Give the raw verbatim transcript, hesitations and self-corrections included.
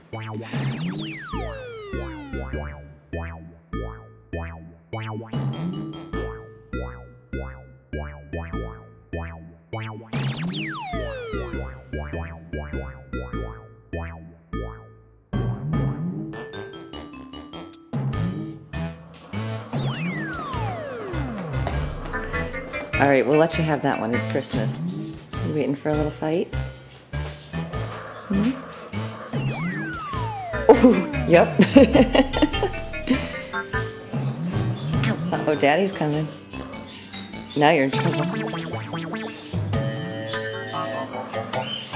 All right, we'll let you have that one. It's Christmas. You waiting for a little fight? Hmm? Oh, yep. Uh-oh, Daddy's coming. Now you're in trouble.